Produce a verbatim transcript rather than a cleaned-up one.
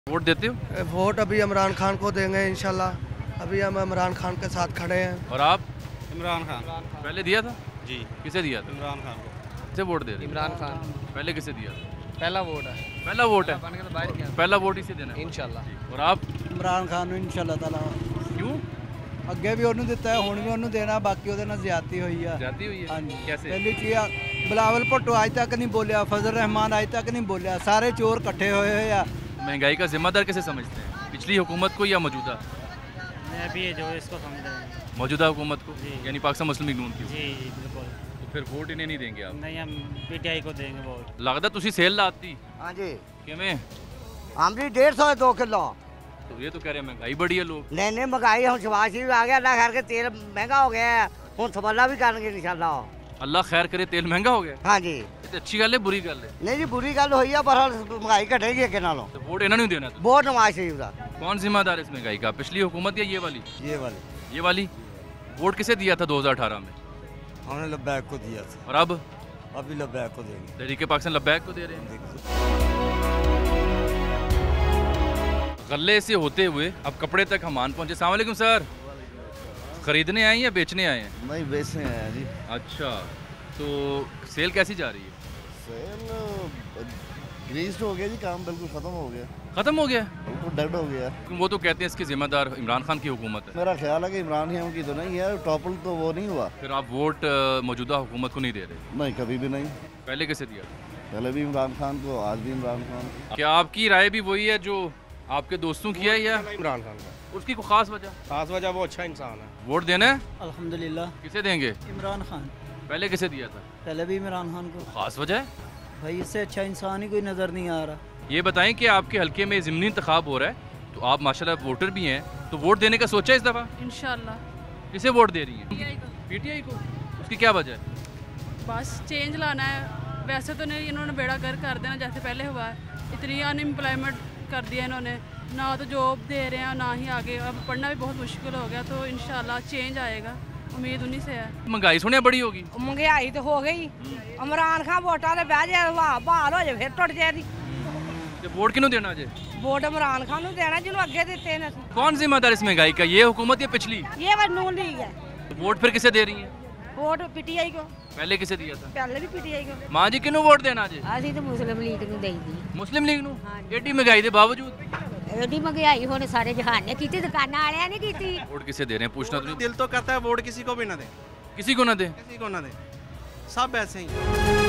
Vote देते हो? Vote अभी इमरान खान को देंगे इंशाल्लाह। अभी हम इमरान खान के साथ खड़े हैं। और आप? इमरान खान। पहले दिया था? जी। किसे दिया था? इमरान खान को। किसे वोट दे रहे? इमरान खान। पहले किसे दिया था? पहला वोट है। पहला वोट है, तो पहला वोट इसे देना है इंशाल्लाह। और आप? इमरान खान इंशाल्लाह ताला। क्यों? ਅੱਗੇ ਵੀ ਉਹਨੂੰ ਦਿੱਤਾ ਹੈ, ਹੁਣ ਵੀ ਉਹਨੂੰ ਦੇਣਾ, ਬਾਕੀ ਉਹਦੇ ਨਾਲ ਜ਼ਿਆਦਤੀ ਹੋਈ ਆ। जाती हुई है? ਹਾਂਜੀ कैसे? ਪਹਿਲੀ ਕੀ ਆ, ਬਿਲਾਵਲ ਭੁੱਟੋ ਅੱਜ ਤੱਕ ਨਹੀਂ ਬੋਲਿਆ, ਫਜ਼ਲ रहमान ਅੱਜ तक नहीं बोलिया, सारे चोर इकट्ठे होए हुए आ। महंगाई का जिम्मेदार कैसे समझते हैं, पिछली हुकूमत को या मौजूदा? मैं अभी जो इसको समझ रहा हूँ। मौजूदा हुकूमत को, जी। यानी पाकिस्तान मुस्लिम लीग नून की? जी बिल्कुल। तो फिर वोट इन्हें नहीं देंगे आप? नहीं, हम पीटीआई को देंगे वोट। लगता तुसी सेल लाती हाँ जी, किवें? हम जी डेढ़ सौ दो किलो। तो ये तो कह रहे हैं महंगाई बढ़ी है, लोग नहीं नहीं महंगाई हम शबाशी भी आ गया, अल्लाह खैर के तेल महंगा हो गया है, हम सबला भी करेंगे इंशाल्लाह। अल्लाह खैर करे, तेल महंगा हो गया? हाँ जी। ये तो अच्छी गल है बुरी गल है? नहीं जी बुरी गल हुई है, पर महंगाई घटेगी अगे नालों। तो वोट इन्हें नहीं देना तो? बहुत नवाज शरीफ का। कौन जिम्मेदार है इस महंगाई का, पिछली हुकूमत या ये वाली? ये वाली। ये वाली। वोट किसे दिया था दो हज़ार अठारह में? हमने लब्बैक को दिया था। और अब? अभी लब्बैक को देंगे। तहरीके पाकिस्तान लब्बैक को दे रहे हैं। गले से होते हुए अब कपड़े तक हम मान पहुंचे। अस्सलाम वालेकुम सर, खरीदने आए हैं या बेचने आए हैं? नहीं बेचने आया जी। अच्छा, तो सेल कैसी जा रही है? सेल ग्रीस्ड हो गया जी, काम बिल्कुल खत्म हो गया, खत्म हो गया? बिल्कुल डेड हो गया। वो तो कहते हैं इसकी जिम्मेदार इमरान खान की हुकूमत है। मेरा ख्याल है कि इमरान खान की तो नहीं है, टॉपल तो वो नहीं हुआ। फिर आप वोट अ, मौजूदा हुकूमत को नहीं दे रहे? नहीं, कभी भी नहीं। पहले किसे दिया? पहले भी इमरान खान को, आज भी इमरान खान को। क्या आपकी राय भी वही है जो आपके दोस्तों की है या इमरान खान का। उसकी कोई खास वजह? खास वजह वो अच्छा इंसान है। वोट देना है? अल्हम्दुलिल्लाह। किसे देंगे? इमरान खान। पहले किसे दिया था? पहले भी इमरान खान को। खास वजह है? भाई इससे अच्छा इंसान ही कोई नज़र नहीं आ रहा। ये बताएं कि आपके हल्के में ज़िमनी इंतखाब हो रहा है, तो आप माशाल्लाह वोटर भी हैं, तो वोट देने का सोचा इस दफ़ा? इंशाल्लाह। किसे वोट दे रही हैं? पीटीआई को। पीटीआई को? उसकी क्या वजह है? बस चेंज लाना है। वैसे तो नहीं, इन्होंने बेड़ा गर्क कर देना जैसे पहले हुआ है। इतनी अनएम्प्लॉयमेंट कर दिया इन्होंने, ना तो जॉब दे रहे हैं ना ही आगे, अब पढ़ना भी बहुत मुश्किल हो गया। तो इंशाल्लाह चेंज आएगा, उम्मीद उन्हीं से है। महंगाई सुने बड़ी होगी? महंगाई तो हो गई, इमरान खान वोटा से बह जाए, वाह बहाल हो जाए, फिर टुट जाए। तो वोट किन्हों देना जे? वोट इमरान खान को देना जिन्होंने अगे दिते ने। कौन जिम्मेदार इस महंगाई का, ये हुकूमत या पिछली? ये बस नून लीग है। तो वोट फिर किसे दे रही हैं? वोट पीटीआई को। पहले किसे दिया था? पहले भी पीटीआई को। माँ जी किन्हों वोट देना जे? ਅਸੀਂ ਤਾਂ ਮੁਸਲਿਮ ਲੀਗ ਨੂੰ ਦੇਈਦੀ। मुस्लिम लीग नू? एडी महंगाई के बावजूद? ਐਡੀ ਮਹਿੰਗਾਈ ਹੁਣ ਸਾਰੇ ਜਹਾਨ ਨੇ ਕੀਤੀ, ਦੁਕਾਨਾਂ ਵਾਲਿਆਂ ने ਕੀਤੀ। वोट किसे दे रहे हैं, पूछना तो नहीं? दिल तो कहता है वोट किसी को भी ना दे, किसी को ना दे? किसी को ना दे, सब ऐसे ही।